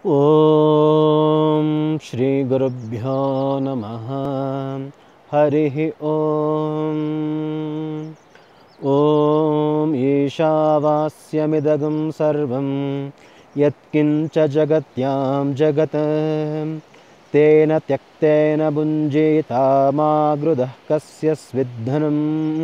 ॐ श्री गुरुभ्यो नमः। हरिः ॐ। ॐ ईशावास्यमिदगं सर्वं यत्किञ्च जगत्यां जगत् तेन त्यक्तेन भुञ्जीता मा गृधः कस्य स्विद्धनम्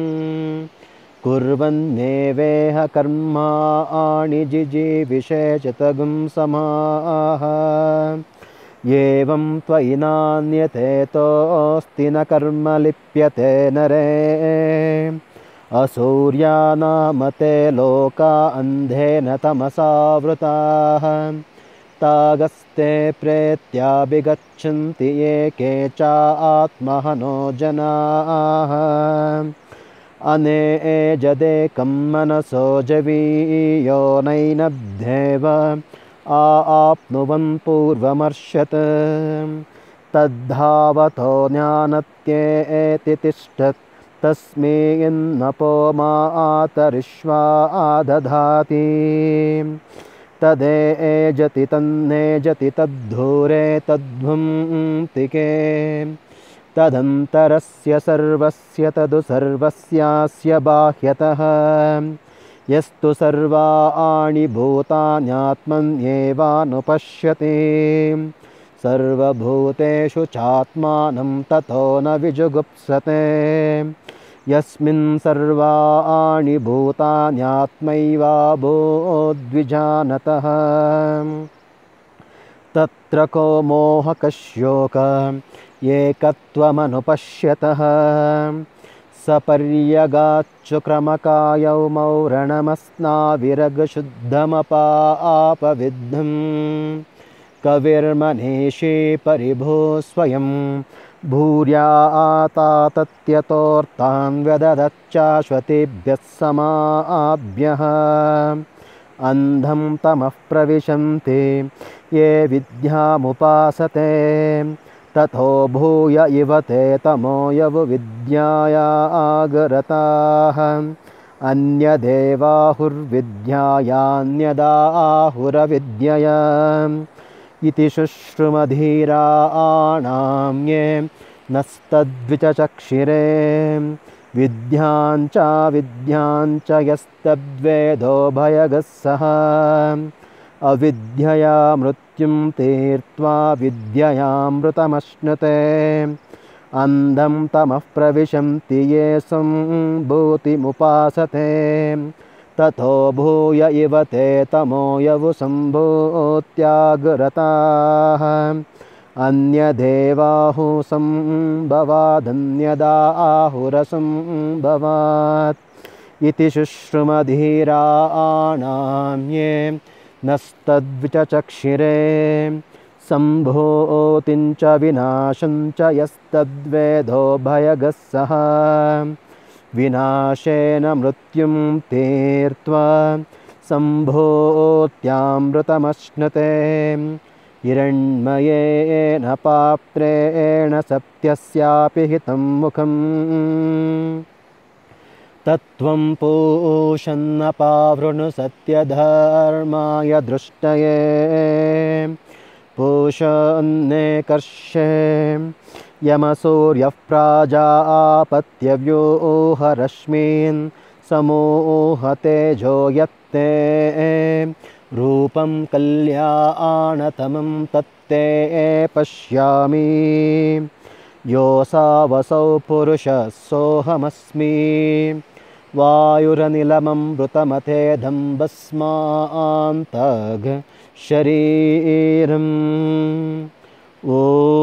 कुर्वन्नेवेह कर्माणि जिजीविषेचतगुं समाः एवं त्वयि नान्यतेतोऽस्ति न कर्म लिप्यते नरे असूर्यानामते लोका अन्धेन तमसावृताः तागस्ते प्रेत्याभिगच्छन्ति ये के च आत्महनो जनाः अनेजदेकं मनसो जवीयो नैनब्धेव आप्नुवन् पूर्वमर्षत् तद्धावतो ज्ञानत्येति तिष्ठत् तस्मिन्नपो मातरिष्वा दधाति तदेजति तन्नेजति तद्धूरे तद्ध्वं तिके तदन्तरस्य सर्वस्य तदु सर्वस्यास्य बाह्यतः यस्तु सर्वाणि भूतान्यात्मन्येवानुपश्यति सर्वभूतेषु चात्मानं ततो न विजुगुप्सते यस्मिन् सर्वाणि भूतान्यात्मैवाभूद्विजानतः तत्र को मोहकशोकः एकत्वमनुपश्यतः सपर्यगाच्चुक्रमकायौ मौरणमस्नाविरगशुद्धमपापविद्धं कविर्मनीषी परिभो स्वयं भूर्यातातत्यतोर्तान् व्यददच्चाश्वतेभ्यः समाभ्यः अन्धं तमः प्रविशन्ति ये विद्यामुपासते ततो भूय इव ते तमो यवविद्याया आगरताः अन्यदेवाहुर्विद्यायान्यदाहुरविद्यया इति शुश्रुमधीराणां ये नस्तद्विचचक्षिरे विद्याञ्च यस्तद्वेदो भयगः सः अविद्यया मृत्युं तीर्त्वा विद्ययामृतमश्नुते अन्धं तमः प्रविशन्ति ये सम्भूतिमुपासते ततो भूय इव ते तमो यवुसम्भूत्यागरताः अन्यदेवाहुसम्भवादन्यदाहुरसम्भवात् इति शुश्रुमधीराणां ये नस्तद्विचचक्षिरे सम्भूतिञ्च विनाशञ्च यस्तद्वेदो भयगः सः विनाशेन मृत्युं तीर्त्वा सम्भूत्यामृतमश्नुते हिरण्मयेन पात्रेण सत्यस्यापि हितं मुखम् तत्त्वं पूषन्नपावृणु सत्यधर्माय दृष्टये पूषन्ने कर्षे यमसूर्यः प्राजापत्यव्यूहरश्मीन् समूहतेजो यत्ते रूपं कल्याणतमं तत्ते पश्यामि योऽसावसौ पुरुषः सोऽहमस्मि वायुरनिलममृतमथेदं भस्मान्तघ शरीरम् ॐ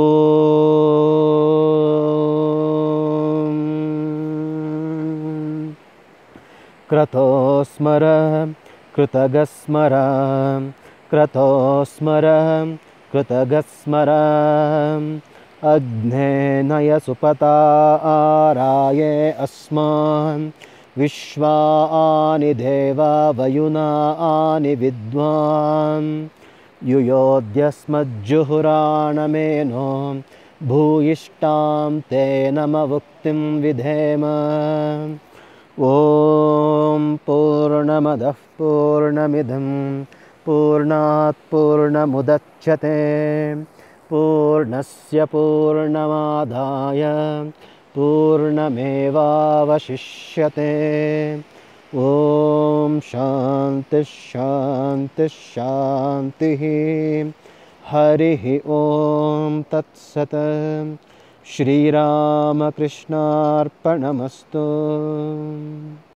क्रतोस्मर कृतगस्मर क्रतोस्मर कृतगस्मर अग्ने नय सुपताराये अस्मान् विश्वानि देवा वयुनानि विद्वान् युयोद्यस्मज्जुहुराणमेनो भूयिष्ठां ते नमवुक्तिं विधेम ॐ पूर्णमदः पूर्णमिदं पूर्णात् पूर्णमुदच्यते पूर्णस्य पूर्णमादाय पूर्णमेवावशिष्यते ॐ शान्तिः शान्तिः शान्तिः हरिः ॐ तत्सत् श्रीरामकृष्णार्पणमस्तु।